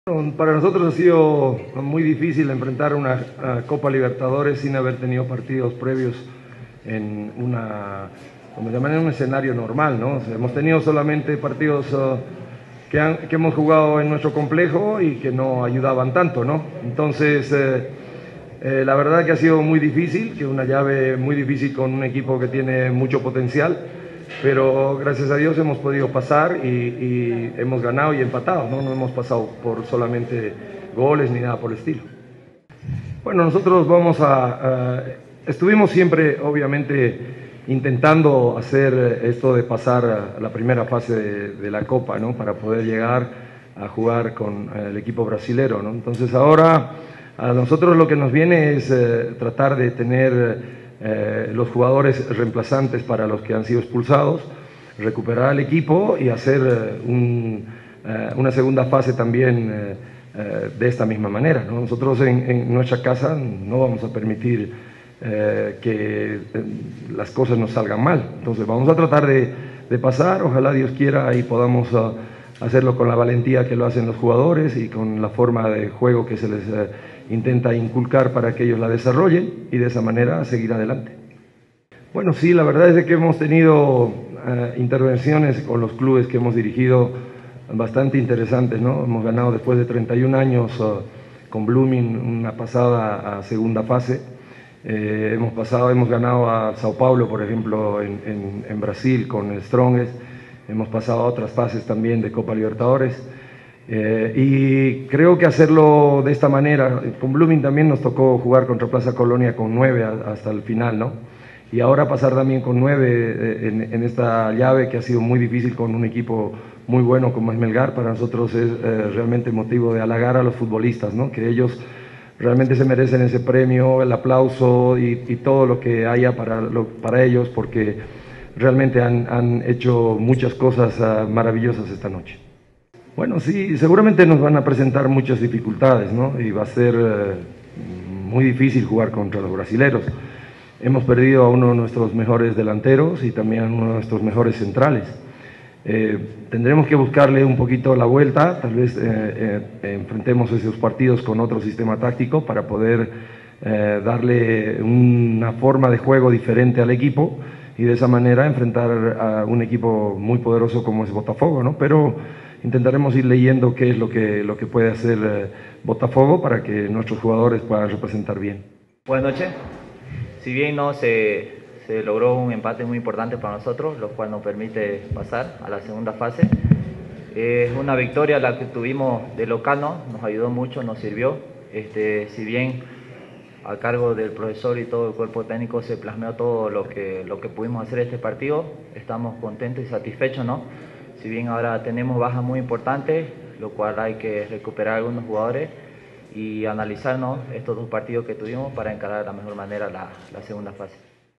Para nosotros ha sido muy difícil enfrentar una Copa Libertadores sin haber tenido partidos previos en en un escenario normal, ¿no? O sea, hemos tenido solamente partidos que hemos jugado en nuestro complejo y que no ayudaban tanto, ¿no? Entonces, la verdad que ha sido muy difícil, que una llave muy difícil con un equipo que tiene mucho potencial, pero gracias a Dios hemos podido pasar y hemos ganado y empatado, ¿no? No hemos pasado por solamente goles ni nada por el estilo. Bueno, nosotros estuvimos siempre, obviamente, intentando hacer esto de pasar a la primera fase de la Copa, ¿no? Para poder llegar a jugar con el equipo brasilero, ¿no? Entonces ahora a nosotros lo que nos viene es tratar de tener los jugadores reemplazantes para los que han sido expulsados, recuperar el equipo y hacer una segunda fase también de esta misma manera, ¿no? Nosotros en nuestra casa no vamos a permitir que las cosas nos salgan mal, entonces vamos a tratar de pasar, ojalá Dios quiera y podamos hacerlo con la valentía que lo hacen los jugadores y con la forma de juego que se les intenta inculcar para que ellos la desarrollen y de esa manera seguir adelante. Bueno, sí, la verdad es de que hemos tenido intervenciones con los clubes que hemos dirigido bastante interesantes, ¿no? Hemos ganado después de 31 años con Blooming una pasada a segunda fase. Hemos ganado a Sao Paulo, por ejemplo, en Brasil con el Strongest. Hemos pasado a otras fases también de Copa Libertadores. Y creo que hacerlo de esta manera, con Blooming también nos tocó jugar contra Plaza Colonia con 9 hasta el final, ¿no? Y ahora pasar también con 9 en esta llave que ha sido muy difícil con un equipo muy bueno como es Melgar, para nosotros es realmente motivo de halagar a los futbolistas, ¿no? Que ellos realmente se merecen ese premio, el aplauso y todo lo que haya para ellos, porque realmente han hecho muchas cosas maravillosas esta noche. Bueno, sí, seguramente nos van a presentar muchas dificultades, ¿no? Y va a ser muy difícil jugar contra los brasileros. Hemos perdido a uno de nuestros mejores delanteros y también a uno de nuestros mejores centrales. Tendremos que buscarle un poquito la vuelta, tal vez enfrentemos esos partidos con otro sistema táctico para poder darle una forma de juego diferente al equipo y de esa manera enfrentar a un equipo muy poderoso como es Botafogo, ¿no? Pero intentaremos ir leyendo qué es lo que puede hacer Botafogo para que nuestros jugadores puedan representar bien. Buenas noches. Si bien no se logró un empate muy importante para nosotros, lo cual nos permite pasar a la segunda fase. Es una victoria la que tuvimos de local, ¿no? Nos ayudó mucho, nos sirvió. Si bien a cargo del profesor y todo el cuerpo técnico se plasmó todo lo que pudimos hacer este partido, estamos contentos y satisfechos, ¿no? Si bien ahora tenemos bajas muy importantes, lo cual hay que recuperar algunos jugadores y analizarnos estos dos partidos que tuvimos para encarar de la mejor manera la segunda fase.